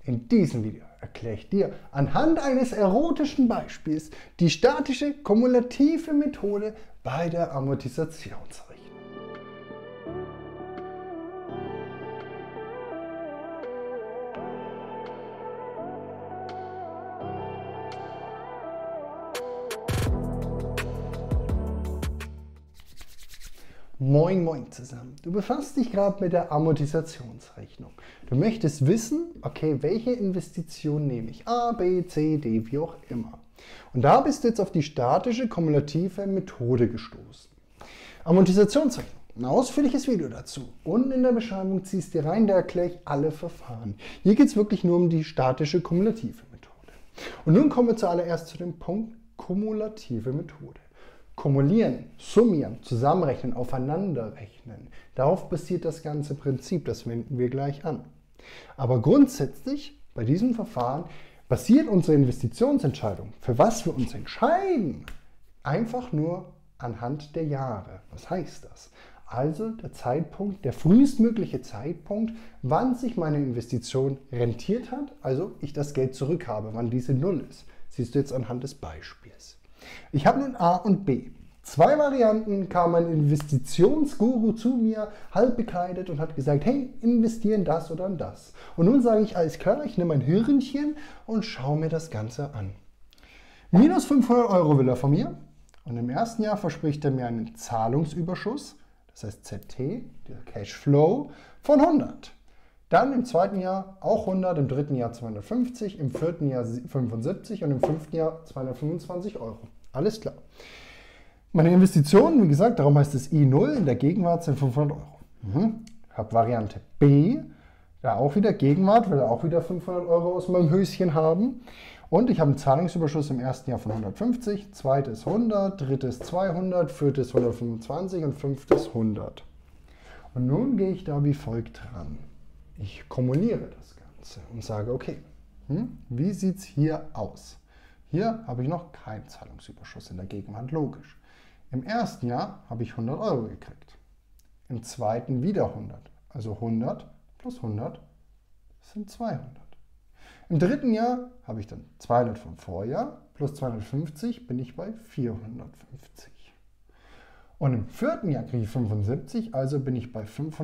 In diesem Video erkläre ich dir anhand eines erotischen Beispiels die statische kumulative Methode bei der Amortisationsrechnung. Moin Moin zusammen. Du befasst dich gerade mit der Amortisationsrechnung. Du möchtest wissen, okay, welche Investition nehme ich? A, B, C, D, wie auch immer. Und da bist du jetzt auf die statische kumulative Methode gestoßen. Amortisationsrechnung, ein ausführliches Video dazu. Unten in der Beschreibung ziehst du dir rein, da erkläre ich alle Verfahren. Hier geht es wirklich nur um die statische kumulative Methode. Und nun kommen wir zuallererst zu dem Punkt kumulative Methode. Kumulieren, summieren, zusammenrechnen, aufeinanderrechnen. Darauf basiert das ganze Prinzip, das wenden wir gleich an. Aber grundsätzlich bei diesem Verfahren basiert unsere Investitionsentscheidung, für was wir uns entscheiden, einfach nur anhand der Jahre. Was heißt das? Also der Zeitpunkt, der frühestmögliche Zeitpunkt, wann sich meine Investition rentiert hat, also ich das Geld zurückhabe, wann diese Null ist. Siehst du jetzt anhand des Beispiels. Ich habe nun A und B. Zwei Varianten, kam ein Investitionsguru zu mir, halb bekleidet und hat gesagt, hey, investieren das oder das. Und nun sage ich, alles klar, ich nehme mein Hirnchen und schaue mir das Ganze an. Minus 500 Euro will er von mir und im ersten Jahr verspricht er mir einen Zahlungsüberschuss, das heißt ZT, der Cashflow, von 100. Dann im zweiten Jahr auch 100, im dritten Jahr 250, im vierten Jahr 75 und im fünften Jahr 225 Euro. Alles klar. Meine Investitionen, wie gesagt, darum heißt es I0, in der Gegenwart sind 500 Euro. Habe Variante B, da auch wieder Gegenwart, will er auch wieder 500 Euro aus meinem Höschen haben. Und ich habe einen Zahlungsüberschuss im ersten Jahr von 150, zweites 100, drittes 200, viertes 125 und fünftes 100. Und nun gehe ich da wie folgt ran. Ich kumuliere das Ganze und sage, okay, wie sieht es hier aus? Hier habe ich noch keinen Zahlungsüberschuss in der Gegenwart, logisch. Im ersten Jahr habe ich 100 Euro gekriegt. Im zweiten wieder 100. Also 100 plus 100 sind 200. Im dritten Jahr habe ich dann 200 vom Vorjahr plus 250 bin ich bei 450. Und im vierten Jahr kriege ich 75, also bin ich bei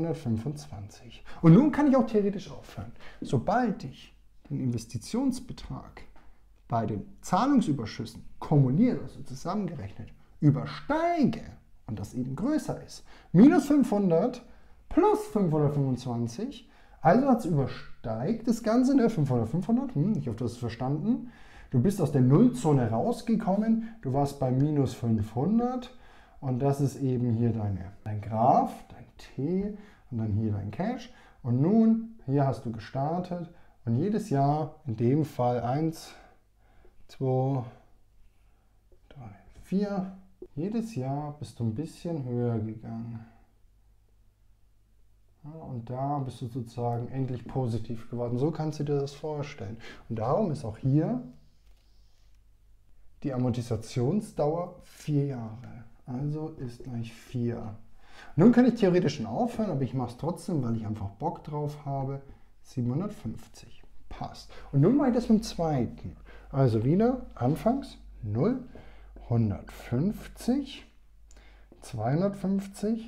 525. Und nun kann ich auch theoretisch aufhören. Sobald ich den Investitionsbetrag bei den Zahlungsüberschüssen kumuliert, also zusammengerechnet, übersteige und das eben größer ist, minus 500 plus 525, also hat es übersteigt das Ganze, ne? 500, 500, ich hoffe, du hast es verstanden. Du bist aus der Nullzone rausgekommen, du warst bei minus 500 und das ist eben hier dein Graph, dein T und dann hier dein Cash. Und nun, hier hast du gestartet und jedes Jahr, in dem Fall 1, 2, 3, 4. Jedes Jahr bist du ein bisschen höher gegangen. Ja, und da bist du sozusagen endlich positiv geworden. So kannst du dir das vorstellen. Und darum ist auch hier die Amortisationsdauer 4 Jahre. Also ist gleich 4. Nun kann ich theoretisch schon aufhören, aber ich mache es trotzdem, weil ich einfach Bock drauf habe. 750. Passt. Und nun mache ich das mit dem zweiten. Also wieder anfangs 0, 150, 250,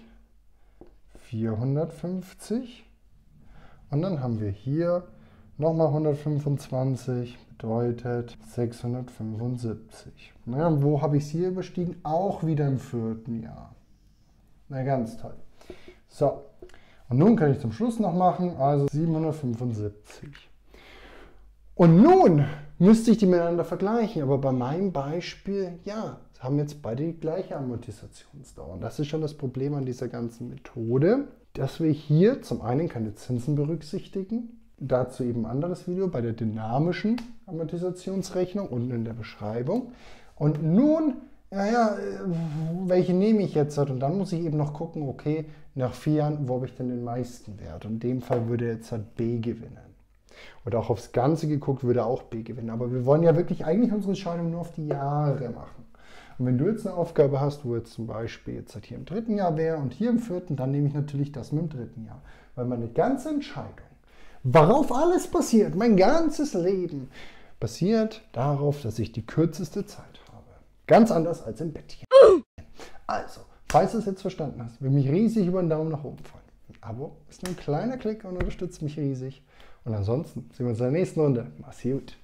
450 und dann haben wir hier nochmal 125, bedeutet 675. Na, wo habe ich es hier überstiegen? Auch wieder im vierten Jahr. Na, ganz toll. So, und nun kann ich zum Schluss noch machen, also 775. Und nun müsste ich die miteinander vergleichen, aber bei meinem Beispiel, ja, haben jetzt beide die gleiche Amortisationsdauer. Und das ist schon das Problem an dieser ganzen Methode, dass wir hier zum einen keine Zinsen berücksichtigen, dazu eben ein anderes Video bei der dynamischen Amortisationsrechnung unten in der Beschreibung. Und nun, welche nehme ich jetzt? Und dann muss ich eben noch gucken, okay, nach 4 Jahren, wo habe ich denn den meisten Wert? Und in dem Fall würde jetzt halt B gewinnen. Oder auch aufs Ganze geguckt, würde auch B gewinnen. Aber wir wollen ja wirklich eigentlich unsere Entscheidung nur auf die Jahre machen. Und wenn du jetzt eine Aufgabe hast, wo jetzt zum Beispiel jetzt halt hier im dritten Jahr wäre und hier im vierten, dann nehme ich natürlich das mit dem dritten Jahr. Weil meine ganze Entscheidung Worauf alles basiert, mein ganzes Leben, basiert darauf, dass ich die kürzeste Zeit habe. Ganz anders als im Bettchen. Also, falls du es jetzt verstanden hast, würde mich riesig über einen Daumen nach oben freuen. Ein Abo ist nur ein kleiner Klick und unterstützt mich riesig. Und ansonsten sehen wir uns in der nächsten Runde. Mach's gut.